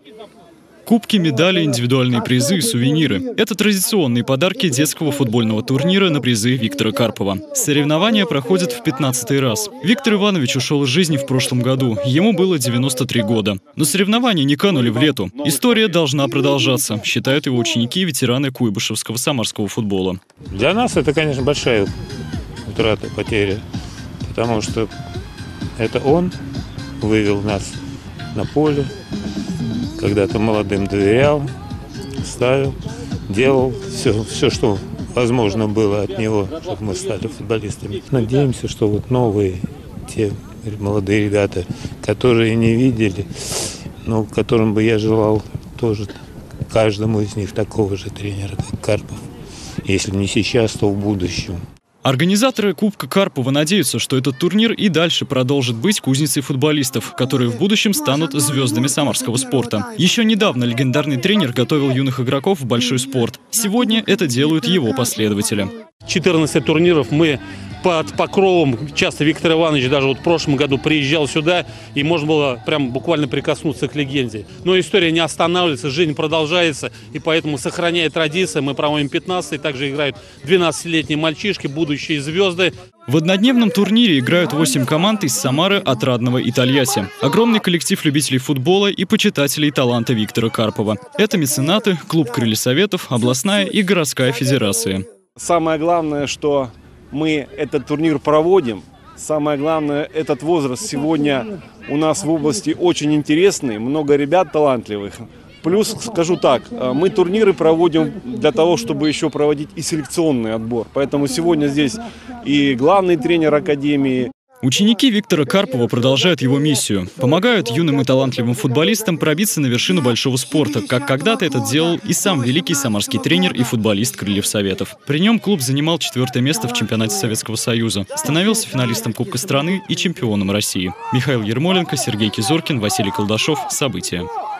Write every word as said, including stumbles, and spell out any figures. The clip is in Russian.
Кубки, медали, индивидуальные призы и сувениры – это традиционные подарки детского футбольного турнира на призы Виктора Карпова. Соревнования проходят в пятнадцатый раз. Виктор Иванович ушел из жизни в прошлом году. Ему было девяносто три года. Но соревнования не канули в лету. История должна продолжаться, считают его ученики и ветераны куйбышевского самарского футбола. Для нас это, конечно, большая утрата, потеря. Потому что это он вывел нас на поле. Когда-то молодым доверял, ставил, делал все, все, что возможно было от него, чтобы мы стали футболистами. Надеемся, что вот новые, те молодые ребята, которые не видели, но которым бы я желал тоже каждому из них такого же тренера, как Карпов. Если не сейчас, то в будущем. Организаторы Кубка Карпова надеются, что этот турнир и дальше продолжит быть кузницей футболистов, которые в будущем станут звездами самарского спорта. Еще недавно легендарный тренер готовил юных игроков в большой спорт. Сегодня это делают его последователи. четырнадцать турниров мы под покровом, часто Виктор Иванович даже вот в прошлом году приезжал сюда, и можно было прям буквально прикоснуться к легенде. Но история не останавливается, жизнь продолжается, и поэтому, сохраняя традиции, мы проводим пятнадцатый, также играют двенадцатилетние мальчишки, будущие звезды. В однодневном турнире играют восемь команд из Самары, Отрадного и Тольятти. Огромный коллектив любителей футбола и почитателей таланта Виктора Карпова. Это меценаты, клуб «Крылья Советов», областная и городская федерации. Самое главное, что мы этот турнир проводим. Самое главное, этот возраст сегодня у нас в области очень интересный, много ребят талантливых. Плюс, скажу так, мы турниры проводим для того, чтобы еще проводить и селекционный отбор. Поэтому сегодня здесь и главный тренер академии. Ученики Виктора Карпова продолжают его миссию. Помогают юным и талантливым футболистам пробиться на вершину большого спорта, как когда-то это делал и сам великий самарский тренер и футболист Крыльев Советов. При нем клуб занимал четвертое место в чемпионате Советского Союза, становился финалистом Кубка страны и чемпионом России. Михаил Ермоленко, Сергей Кизоркин, Василий Колдашов. События.